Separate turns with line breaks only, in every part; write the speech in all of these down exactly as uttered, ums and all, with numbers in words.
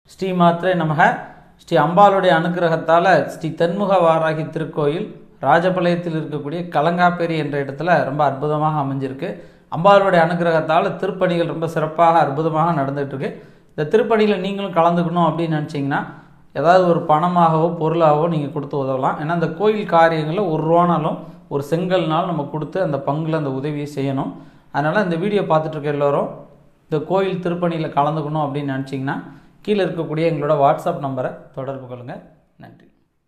ஸ்ரீ மாத்ரே நமக. ஸ்ரீ அம்பாளுடைய அனுகிரகத்தால் ஸ்ரீ தென்முக வாராகி திருக்கோயில் ராஜபாளையத்தில் இருக்கக்கூடிய கலங்காப்பேரி என்ற இடத்துல ரொம்ப அற்புதமாக அமைஞ்சிருக்கு. அம்பாளுடைய அனுகிரகத்தால் திருப்பணிகள் ரொம்ப சிறப்பாக அற்புதமாக நடந்துகிட்ருக்கு. இந்த திருப்பணியில் நீங்களும் கலந்துக்கணும் அப்படின்னு நினச்சிங்கன்னா ஏதாவது ஒரு பணமாகவோ பொருளாகவோ நீங்கள் கொடுத்து உதவலாம். ஏன்னா அந்த கோயில் காரியங்களில் ஒரு ரூபானாலும் ஒரு செங்கல்னாலும் நம்ம கொடுத்து அந்த பங்கில் அந்த உதவியை செய்யணும். அதனால் இந்த வீடியோ பார்த்துட்ருக்க எல்லோரும் இந்த கோயில் திருப்பணியில் கலந்துக்கணும் அப்படின்னு நினச்சிங்கன்னா கீழே இருக்கக்கூடிய எங்களோட வாட்ஸ்அப் நம்பரை தொடர்பு கொள்ளுங்கள். நன்றி.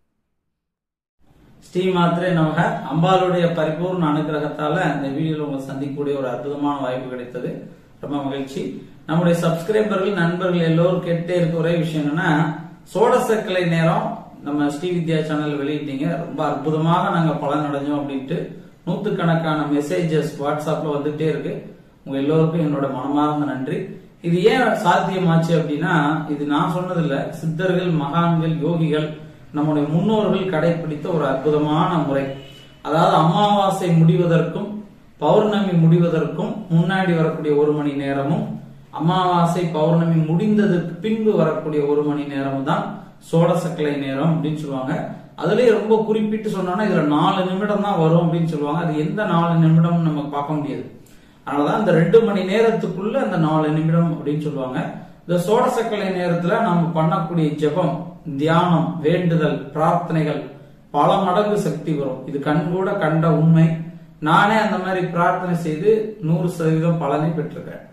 ஸ்ரீ மாத்ரே நமக. அம்பாளுடைய பரிபூர்ண அனுகிரகத்தால் இந்த வீடியோவில் உங்களை சந்திக்கக்கூடிய ஒரு அற்புதமான வாய்ப்பு கிடைத்தது. ரொம்ப மகிழ்ச்சி. நம்முடைய சப்ஸ்கிரைபர்கள் நண்பர்கள் எல்லோரும் கேட்டே இருக்க ஒரே விஷயம் என்னன்னா, சோடசக்கலை நேரம் நம்ம ஸ்ரீ வித்யா சேனல் வெளியிட்டீங்க, ரொம்ப அற்புதமாக நாங்கள் பலன் அடைஞ்சோம் அப்படின்ட்டு நூற்றுக்கணக்கான மெசேஜஸ் வாட்ஸ்அப்ல வந்துட்டே இருக்கு. உங்க எல்லோருக்கும் என்னோட மனமார்ந்த நன்றி. இது ஏன் சாத்தியமாச்சு அப்படின்னா, இது நான் சொன்னதில்ல, சித்தர்கள், மகான்கள், யோகிகள், நம்முடைய முன்னோர்கள் கடைபிடித்த ஒரு அற்புதமான முறை. அதாவது அமாவாசை முடிவதற்கும் பௌர்ணமி முடிவதற்கும் முன்னாடி வரக்கூடிய ஒரு மணி நேரமும் அமாவாசை பௌர்ணமி முடிந்ததற்கு பின்பு வரக்கூடிய ஒரு மணி நேரமும் தான் சோடசக்கலை நேரம் அப்படின்னு சொல்லுவாங்க. அதுலயே ரொம்ப குறிப்பிட்டு சொன்னோம்னா இதுல நாலு நிமிடம் தான் வரும் அப்படின்னு சொல்லுவாங்க. அது எந்த நாலு நிமிடம் நம்ம பார்க்க முடியாது. அதனாலதான் இந்த ரெண்டு மணி நேரத்துக்குள்ள அந்த நாலு நிமிடம் அப்படின்னு சொல்லுவாங்க. இந்த சோடசக்கலை நேரத்துல நம்ம பண்ணக்கூடிய ஜெபம், தியானம், வேண்டுதல், பிரார்த்தனைகள் பல மடங்கு சக்தி வரும். இது கண்கூட கண்ட உண்மை. நானே அந்த மாதிரி பிரார்த்தனை செய்து நூறு சதவீதம் பலனை பெற்றிருக்கேன்.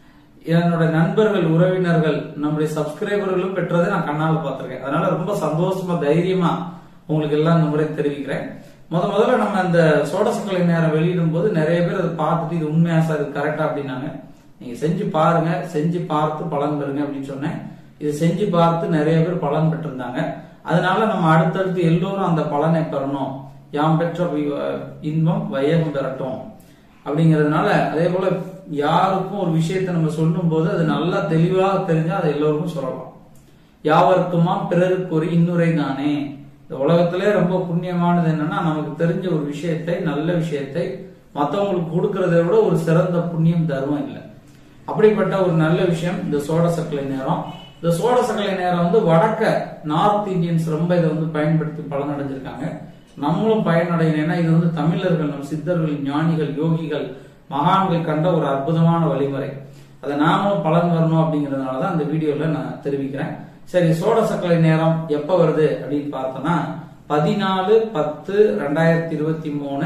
என்னோட நண்பர்கள், உறவினர்கள், நம்முடைய சப்ஸ்கிரைபர்களும் பெற்றதை நான் கண்ணால் பார்த்திருக்கேன். அதனால ரொம்ப சந்தோஷமா தைரியமா உங்களுக்கு எல்லாம் இந்த முறை தெரிவிக்கிறேன். முத முதல்ல நம்ம இந்த சோடசக்கலை நேரம் வெளியிடும் போது நிறைய பேர் அதை பார்த்துட்டு இது உண்மையா சார், இது கரெக்டா அப்படின்னாங்க. நீங்க செஞ்சு பாருங்க, செஞ்சு பார்த்து பலன் பெறுங்க அப்படின்னு சொன்னேன். இது செஞ்சு பார்த்து நிறைய பேர் பலன் பெற்றிருந்தாங்க. அதனால நம்ம அடுத்தடுத்து எல்லோரும் அந்த பலனை பெறணும், யாம் பெற்ற இன்பம் வையகம் பெறட்டும் அப்படிங்கிறதுனால, அதே போல யாருக்கும் ஒரு விஷயத்தை நம்ம சொல்லும் போது அது நல்லா தெளிவாக தெரிஞ்சா அதை எல்லோருக்கும் சொல்லலாம். யாவருக்குமா பிறருக்கு ஒரு இன்னுரை தானே. இந்த உலகத்திலே ரொம்ப புண்ணியமானது என்னன்னா, நமக்கு தெரிஞ்ச ஒரு விஷயத்தை, நல்ல விஷயத்தை மற்றவங்களுக்கு கொடுக்கறத விட ஒரு சிறந்த புண்ணியம் தர்மம் இல்லை. அப்படிப்பட்ட ஒரு நல்ல விஷயம் இந்த சோடசக்கலை நேரம். இந்த சோடசக்கலை நேரம் வந்து வடக்க நார்த் இந்தியன்ஸ் ரொம்ப இதை வந்து பயன்படுத்தி பலன் அடைஞ்சிருக்காங்க. நம்மளும் பயனடையணும். ஏன்னா இது வந்து தமிழர்கள், நம் சித்தர்கள், ஞானிகள், யோகிகள், மகான்கள் கண்ட ஒரு அற்புதமான வழிமுறை. அதை நாமளும் பலன் வரணும் அப்படிங்கறதுனாலதான் இந்த வீடியோல நான் தெரிவிக்கிறேன். சரி, சோடசக்கலை நேரம் எப்ப வருது அப்படின்னு பார்த்தோம்னா, பதினாலு பத்து ரெண்டாயிரத்தி இருபத்தி மூணு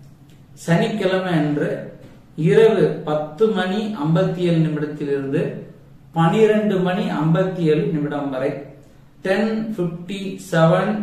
சனிக்கிழமை அன்று இரவு பத்து மணி ஐம்பத்தி ஏழு நிமிடத்திலிருந்து பனிரெண்டு மணி ஐம்பத்தி ஏழு நிமிடம் வரை ten fifty seven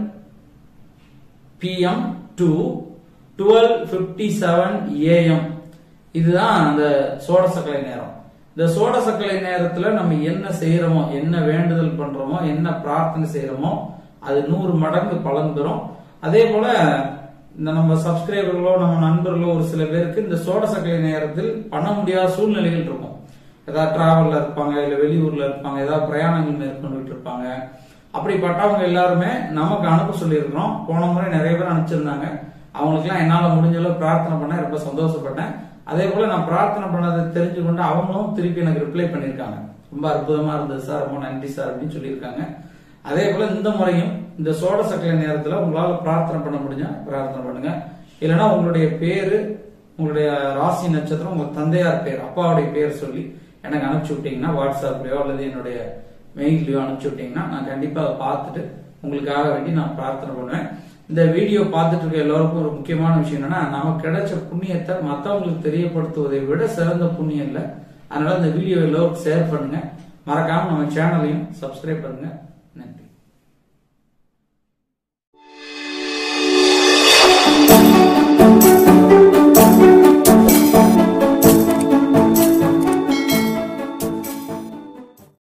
PM to twelve fifty seven AM இதுதான் அந்த சோடசக்கலை நேரம். இந்த சோடசக்கலை நேரத்துல நம்ம என்ன செய்யறோமோ, என்ன வேண்டுதல் பண்றோமோ, என்ன பிரார்த்தனை செய்யறோமோ அது நூறு மடங்கு பலன் பெறும். அதே போல இந்த நம்ம சப்ஸ்கிரைபர்களோ நம்ம நண்பர்களோ ஒரு சில பேருக்கு இந்த சோடசக்கலை நேரத்தில் பண்ண முடியாத சூழ்நிலைகள் இருக்கும். ஏதாவது டிராவல்ல இருப்பாங்க, இல்ல வெளியூர்ல இருப்பாங்க, ஏதாவது பிரயாணங்கள் மேற்கொண்டு இருப்பாங்க. அப்படிப்பட்டவங்க எல்லாருமே நமக்கு அனுப்ப சொல்லியிருக்கிறோம். போன முறை நிறைய பேர் அனுப்பிச்சிருந்தாங்க. அவங்களுக்கு எல்லாம் என்னால முடிஞ்ச அளவு பிரார்த்தனை பண்ண ரொம்ப சந்தோஷப்பட்டேன். அதே போல நான் பிரார்த்தனை பண்ணதை தெரிஞ்சு கொண்டு அவங்களும் திருப்பி எனக்கு ரிப்ளை பண்ணிருக்காங்க. ரொம்ப அற்புதமா இருந்தது சார், ரொம்ப நன்றி சார் அப்படின்னு சொல்லியிருக்காங்க. அதே போல இந்த முறையும் இந்த சோடசக்கலை நேரத்துல உங்களால பிரார்த்தனை பண்ண முடிஞ்சா பிரார்த்தனை பண்ணுங்க. இல்லைன்னா உங்களுடைய பேரு, உங்களுடைய ராசி நட்சத்திரம், உங்க தந்தையார் பேர், அப்பாவுடைய பேர் சொல்லி எனக்கு அனுப்பிச்சு விட்டீங்கன்னா வாட்ஸ்அப்லயோ அல்லது என்னுடைய மெயிலையோ அனுப்பிச்சு விட்டீங்கன்னா நான் கண்டிப்பா அதை பார்த்துட்டு உங்களுக்காக வேண்டி நான் பிரார்த்தனை பண்ணுவேன். இந்த வீடியோ பார்த்துட்டு இருக்க எல்லாருக்கும் ஒரு முக்கியமான விஷயம் என்னன்னா, நமக்கு கிடைச்ச புண்ணியத்தை மற்றவங்களுக்கு தெரியப்படுத்துவதை விட சிறந்த புண்ணியம் இல்லை. அதனால இந்த வீடியோ எல்லோருக்கும் ஷேர் பண்ணுங்க. மறக்காம நம்ம சேனலையும் சப்ஸ்கிரைப் பண்ணுங்க. நன்றி.